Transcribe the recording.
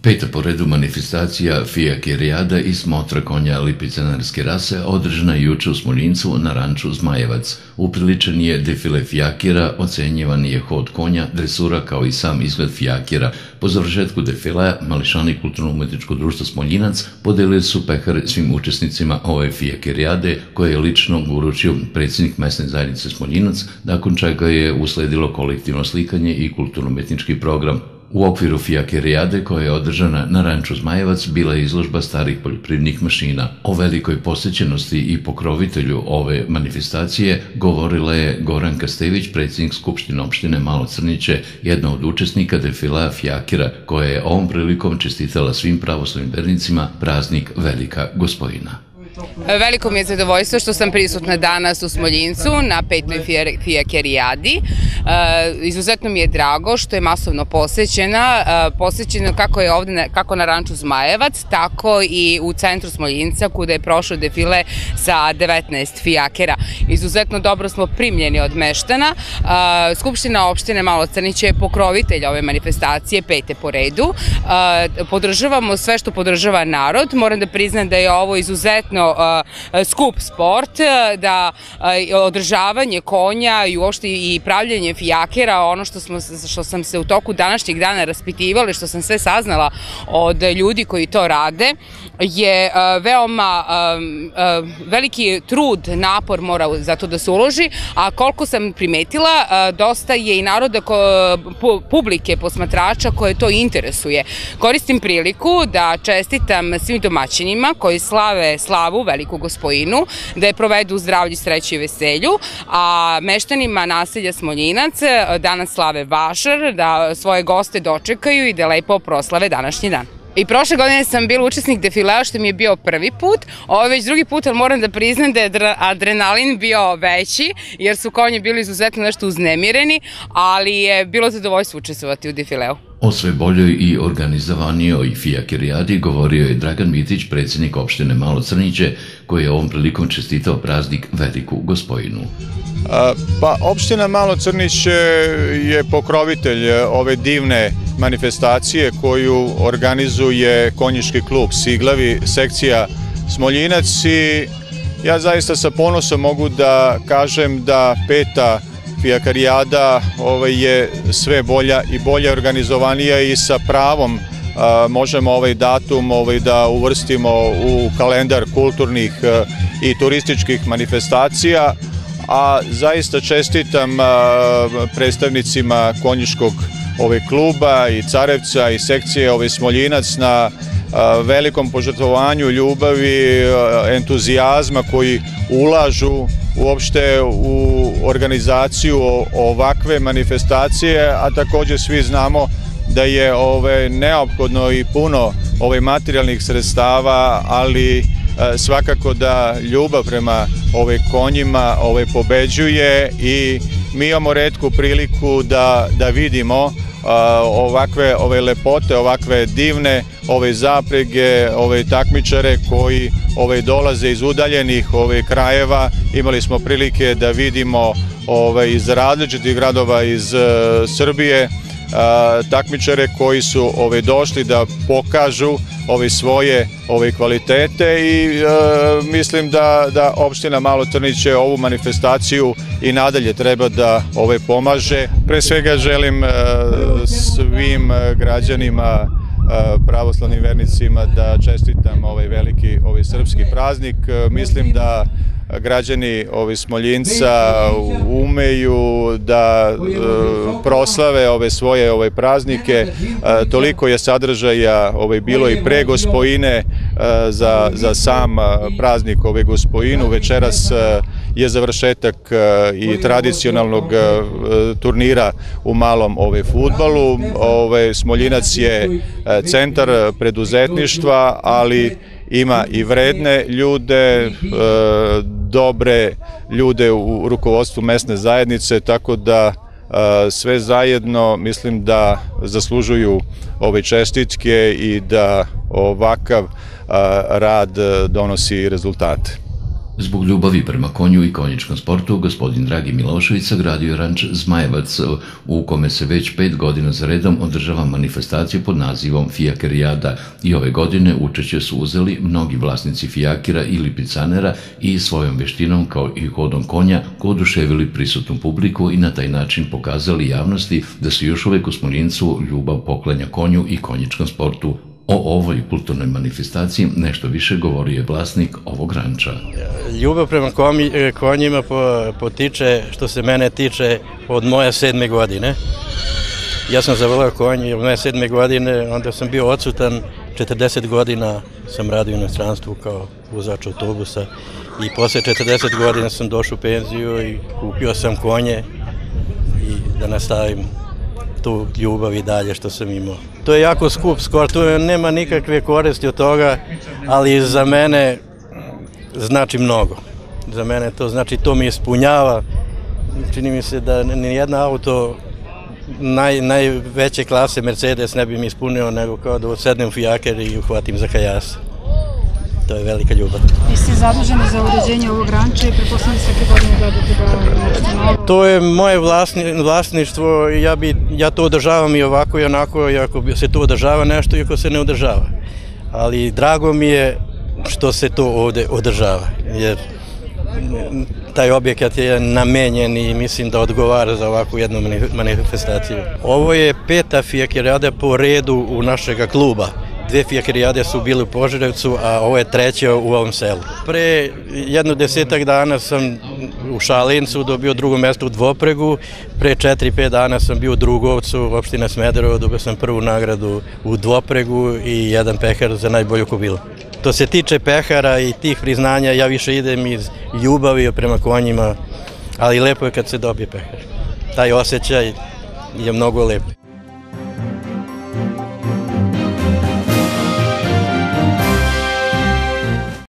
Peta po redu manifestacija Fijakirijada i smotra konja lipicanarske rase održana je juče u Smoljincu na ranču Zmajevac. Upriličan je defile fijakira, ocenjivan je hod konja, dresura kao i sam izgled fijakira. Po završetku defilea, mališani Kulturno-umetničko društvo Smoljinac podelili su pehare svim učesnicima ove Fijakirijade koje je lično uručio predsjednik mesne zajednice Smoljinac, nakon čega je usledilo kolektivno slikanje i kulturno-umetnički program. U okviru Fijakirijade koja je održana na ranču Zmajevac bila je izložba starih poljoprivrednih mašina. O velikoj posjećenosti i pokrovitelju ove manifestacije govorila je Goranka Stević, predsjednik Skupštine opštine Malo Crniće, jedna od učesnika defilea Fijakira, koja je ovom prilikom čestitala svim pravoslavnim vernicima praznik Velika Gospojina. Veliko mi je zadovoljstvo što sam prisutna danas u Smoljincu na petoj Fijakirijadi. Izuzetno mi je drago što je masovno posećena kako je ovde, kako na ranču Zmajevac, tako i u centru Smoljinca kuda je prošao defile sa 19 fijakera. Izuzetno dobro smo primljeni od meštana. Skupština opštine Malo Crniće je pokrovitelj ove manifestacije, pete po redu. Podržavamo sve što podržava narod. Moram da priznam da je ovo izuzetno skup sport, da održavanje konja i uopšte i pravljenje fijakera, ono što sam se u toku današnjeg dana raspitivala i što sam sve saznala od ljudi koji to rade, je veoma veliki trud, napor mora za to da se uloži, a koliko sam primetila, dosta je i naroda, publike, posmatrača koje to interesuje. Koristim priliku da čestitam svim domaćinima koji slave slavu Veliku Gospojinu, da je provedu u zdravlju, sreći i veselju, a meštanima naselja Smoljinac danas slave Vašar, da svoje goste dočekaju i da lepo proslave današnji dan. I prošle godine sam bila učesnik defilea, što mi je bio prvi put, ovo je već drugi put, ali moram da priznam da je adrenalin bio veći, jer su konji bili izuzetno nešto uznemireni, ali je bilo zadovoljstvo učestvovati u defileu. O sve boljoj i organizovanijoj Fijakirijadi govorio je Dragan Mitić, predsjednik opštine Malo Crniće, koji je ovom prilikom čestitao praznik Veliku Gospojinu. Pa, opština Malo Crniće je pokrovitelj ove divne manifestacije koju organizuje konjički klub Siglavi, sekcija Smoljinac, i ja zaista sa ponosom mogu da kažem da peta Fijakirijada je sve bolja i bolje organizovanija i sa pravom možemo ovaj datum da uvrstimo u kalendar kulturnih i turističkih manifestacija, a zaista čestitam predstavnicima konjičkog kluba i Carevca i sekcije Smoljinac na velikom požrtvovanju, ljubavi, entuzijazma koji ulažu uopšte u organizaciju ovakve manifestacije, a također svi znamo da je neophodno i puno materijalnih sredstava, ali svakako da ljubav prema konjima pobeđuje i mi imamo retku priliku da vidimo ovakve lepote, ovakve divne zaprege, takmičare koji dolaze iz udaljenih krajeva. Imali smo prilike da vidimo iz različitih gradova iz Srbije takmičare koji su došli da pokažu svoje kvalitete i mislim da opština Malo Crniće ovu manifestaciju i nadalje treba da pomaže. Pre svega želim svim građanima, pravoslavnim vernicima da čestitam veliki srpski praznik. Mislim da građani Smoljinca umeju da proslave svoje praznike. Toliko je sadržaja bilo i pre Gospojine za sam praznik Gospojinu. Večeras je završetak i tradicionalnog turnira u malom fudbalu. Smoljinac je centar preduzetništva, ali ima i vredne ljude, dobre ljude u rukovodstvu mesne zajednice, tako da sve zajedno mislim da zaslužuju ove čestitke i da ovakav rad donosi rezultate. Zbog ljubavi prema konju i konjičkom sportu, gospodin Dragi Milošević sagradio je ranč Zmajevac, u kome se već 5 godina za redom održava manifestacija pod nazivom Fijakerijada i ove godine učešće su uzeli mnogi vlasnici fijakira i lipicanera i svojom veštinom kao i hodom konja oduševili prisutnu publiku i na taj način pokazali javnosti da se još uvek u Smoljincu ljubav poklanja konju i konjičkom sportu. O ovoj kulturnoj manifestaciji nešto više govorio je vlasnik ovog ranča. Ljubav prema konjima potiče, što se mene tiče, od moje 7. godine. Ja sam zavoleo konje od moje 7. godine, onda sam bio odsutan, 40 godina sam radio u inostranstvu kao vozač autobusa i posle 40 godina sam došao u penziju i kupio sam konje i da nastavim tu ljubav i dalje što sam imao. To je jako skup sport, tu nema nikakve koristi od toga, ali za mene znači mnogo. Za mene to znači, to mi ispunjava. Čini mi se da nijedna auto najveće klase Mercedes ne bi mi ispunio nego kao da sednem u fijaker i uhvatim za kajas. To je velika ljubav. Vi ste zaduženi za uređenje ovog ranča i pretpostavljam svake godine gledate ga nešto novo? To je moje vlasništvo, ja to održavam i ovako i onako, i ako se tu održava nešto i ako se ne održava. Ali drago mi je što se to ovde održava, jer taj objekat je namenjen i mislim da odgovara za ovakvu jednu manifestaciju. Ovo je 5. fijakerijada po redu u našega kluba. 2 fijakerijade su bile u Požarevcu, a ovo je 3. u ovom selu. Pre 10 dana sam u Šalincu dobio 2. mesto u dvopregu, pre 4-5 dana sam bio u Drugovcu, opština Smederevo, dobio sam 1. nagradu u dvopregu i 1 pehar za najbolju kobilu. To se tiče pehara i tih priznanja, ja više idem iz ljubavi prema konjima, ali lepo je kad se dobije pehar. Taj osjećaj je mnogo lep.